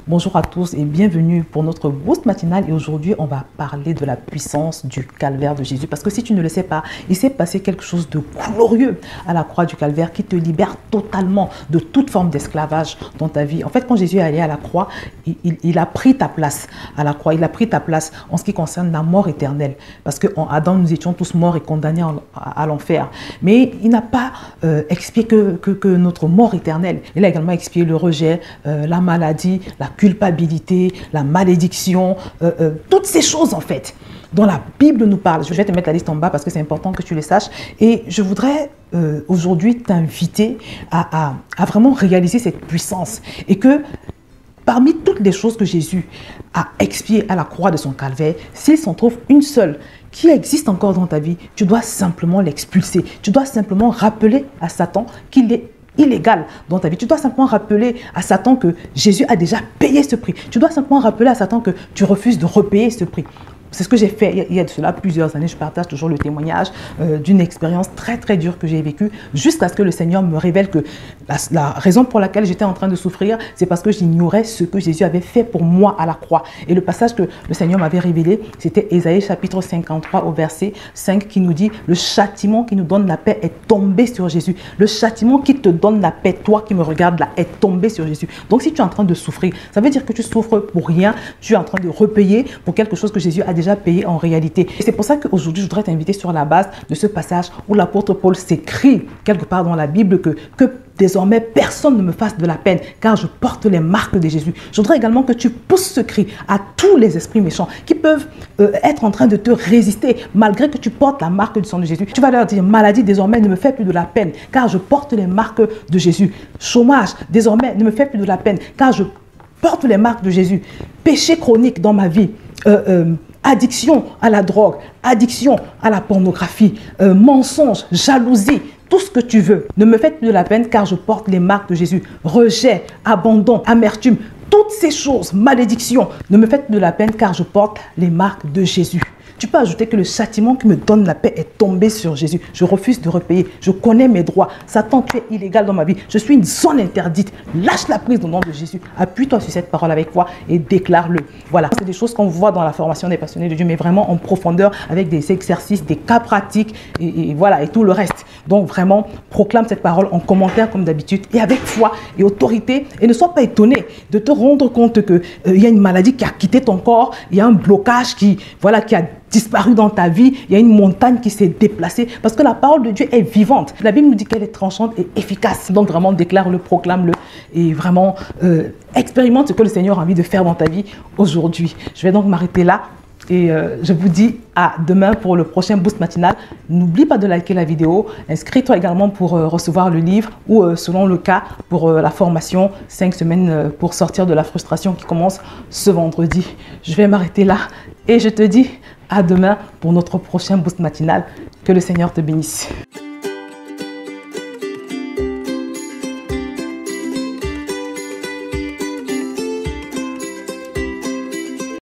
Bonjour à tous et bienvenue pour notre boost matinal. Et aujourd'hui, on va parler de la puissance du calvaire de Jésus. Parce que si tu ne le sais pas, il s'est passé quelque chose de glorieux à la croix du calvaire qui te libère totalement de toute forme d'esclavage dans ta vie. En fait, quand Jésus est allé à la croix, il a pris ta place à la croix. Il a pris ta place en ce qui concerne la mort éternelle. Parce qu'en Adam, nous étions tous morts et condamnés à l'enfer. Mais il n'a pas expié que notre mort éternelle. Il a également expié le rejet, la maladie, la culpabilité, la malédiction, toutes ces choses en fait dont la Bible nous parle. Je vais te mettre la liste en bas parce que c'est important que tu les saches. Et je voudrais aujourd'hui t'inviter à vraiment réaliser cette puissance et que parmi toutes les choses que Jésus a expiées à la croix de son calvaire, s'il s'en trouve une seule qui existe encore dans ta vie, tu dois simplement l'expulser. Tu dois simplement rappeler à Satan qu'il est illégal dans ta vie. Tu dois simplement rappeler à Satan que Jésus a déjà payé ce prix. Tu dois simplement rappeler à Satan que tu refuses de repayer ce prix. C'est ce que j'ai fait il y a de cela plusieurs années. Je partage toujours le témoignage d'une expérience très très dure que j'ai vécue jusqu'à ce que le Seigneur me révèle que la raison pour laquelle j'étais en train de souffrir, c'est parce que j'ignorais ce que Jésus avait fait pour moi à la croix. Et le passage que le Seigneur m'avait révélé, c'était Ésaïe chapitre 53 au verset 5 qui nous dit « Le châtiment qui nous donne la paix est tombé sur Jésus. Le châtiment qui te donne la paix, toi qui me regardes là, est tombé sur Jésus. » Donc si tu es en train de souffrir, ça veut dire que tu souffres pour rien. Tu es en train de repayer pour quelque chose que Jésus a déjà payé en réalité. Et c'est pour ça qu'aujourd'hui, je voudrais t'inviter sur la base de ce passage où l'apôtre Paul s'écrit quelque part dans la Bible que désormais personne ne me fasse de la peine car je porte les marques de Jésus. Je voudrais également que tu pousses ce cri à tous les esprits méchants qui peuvent être en train de te résister malgré que tu portes la marque du sang de Jésus. Tu vas leur dire, maladie désormais ne me fait plus de la peine car je porte les marques de Jésus. Chômage désormais ne me fait plus de la peine car je porte les marques de Jésus. Péché chronique dans ma vie, addiction à la drogue, addiction à la pornographie, mensonge, jalousie, tout ce que tu veux. Ne me faites plus de la peine car je porte les marques de Jésus. Rejet, abandon, amertume, toutes ces choses, malédiction, ne me faites plus de la peine car je porte les marques de Jésus. Tu peux ajouter que le châtiment qui me donne la paix est tombé sur Jésus. Je refuse de repayer. Je connais mes droits. Satan, tu es illégal dans ma vie. Je suis une zone interdite. Lâche la prise au nom de Jésus. Appuie-toi sur cette parole avec foi et déclare-le. Voilà, c'est des choses qu'on voit dans la formation des passionnés de Dieu, mais vraiment en profondeur avec des exercices, des cas pratiques et voilà, et tout le reste. Donc vraiment, proclame cette parole en commentaire comme d'habitude et avec foi et autorité. Et ne sois pas étonné de te rendre compte qu'il y a une maladie qui a quitté ton corps, il y a un blocage qui a disparu dans ta vie, il y a une montagne qui s'est déplacée parce que la parole de Dieu est vivante. La Bible nous dit qu'elle est tranchante et efficace. Donc vraiment, déclare-le, proclame-le et vraiment expérimente ce que le Seigneur a envie de faire dans ta vie aujourd'hui. Je vais donc m'arrêter là et je vous dis à demain pour le prochain boost matinal. N'oublie pas de liker la vidéo. Inscris-toi également pour recevoir le livre ou selon le cas pour la formation 5 semaines pour sortir de la frustration qui commence ce vendredi. Je vais m'arrêter là et je te dis à demain pour notre prochain boost matinal. Que le Seigneur te bénisse.